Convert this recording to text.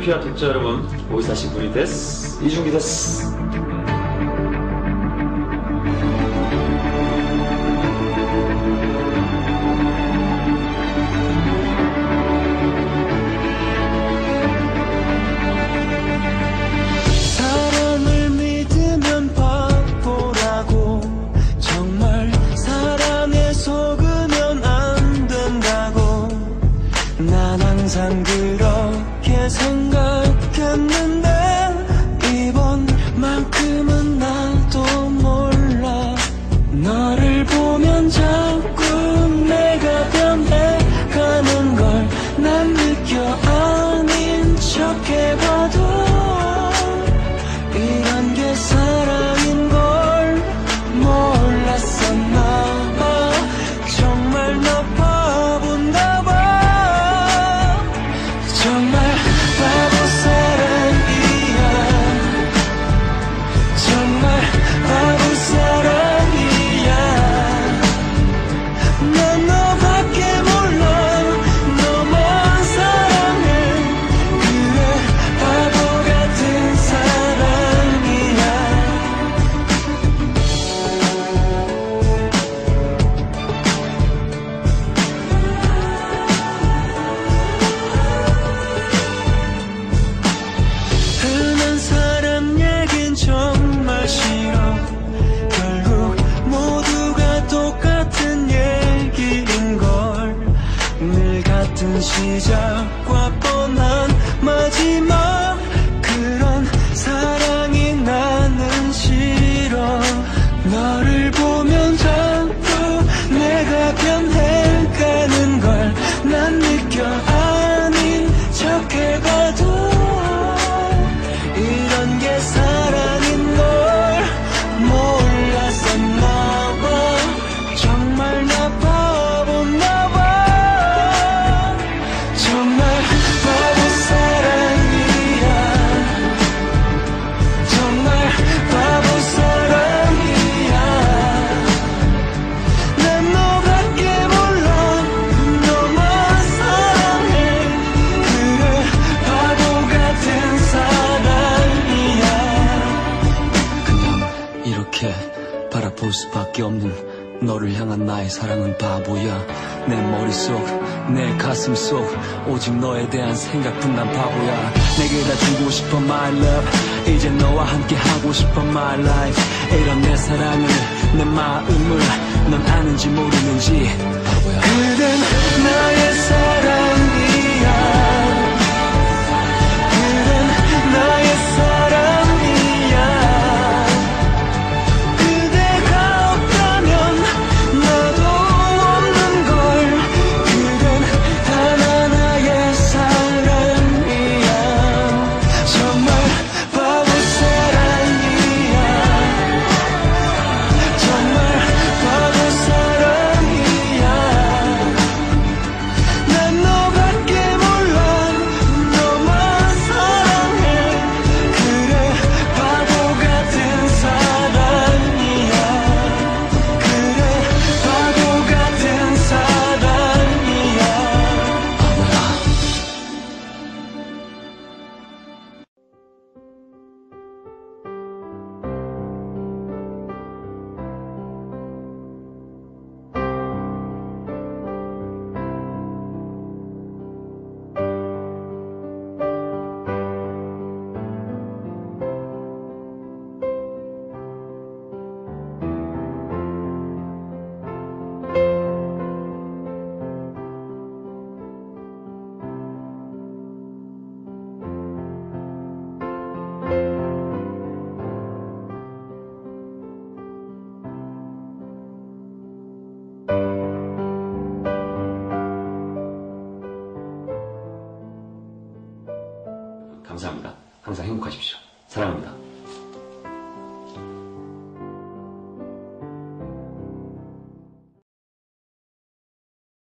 프리피아 독자 여러분, 오이사시 부리 데스, 이준기 데스. 사랑을 믿으면 바보라고, 정말 사랑에 속으면 안 된다고 난 항상 그렇게 생각했는데 이번만큼은 나도 몰라. 너를 보면 자꾸 내가 변해가는 걸 난 느껴. 아닌 척해봐도 이런 게 사랑인 걸 몰랐었나 봐. 정말 나 바본가 봐. 정말 바보 사랑이야. 정말 바보 사랑이야. 난 너밖에 몰라. 너만 사랑해. 그래 바보 같은 사랑이야. 흔한 사람 얘긴 정말 싫어. 결국 모두가 똑같은 얘기인걸. 늘 같은 시작과 뻔한 마지막. 그런 사랑이 나는 싫어. 너를 보면 자꾸 내가 변해가는 걸 난 느껴. 아닌 척해봐도 이런 게 사랑인 걸 몰랐었나 봐. 정말 나 바본가 봐. 정말 바보 사랑이야. 정말 바보 사랑이야. 난 너밖에 몰라. 너만 사랑해. 그래 바보 같은 사랑이야. 그냥 이렇게 바라볼 수밖에 없는 너를 향한 나의 사랑은 바보야. 내 머릿속 내 가슴 속 오직 너에 대한 생각뿐. 난 바보야. 내게 다 주고 싶어 my love. 이제 너와 함께 하고 싶어 my life. 이런 내 사랑을 내 마음을 넌 아는지 모르는지 바보야. 그댄 나의 사랑이야. 그댄 나의 사랑이야. 그대가 없다면 나도 없는 걸. 그댄 단 하나의 사랑이야. 정말 바보 사랑이야. 정말 바보 사랑이야. 난 너밖에 몰라. 너만 사랑해. 그래 바보 같은 사랑이야. 그래 바보 같은 사랑이야. 바보야. 감사합니다. 항상 행복하십시오. 사랑합니다.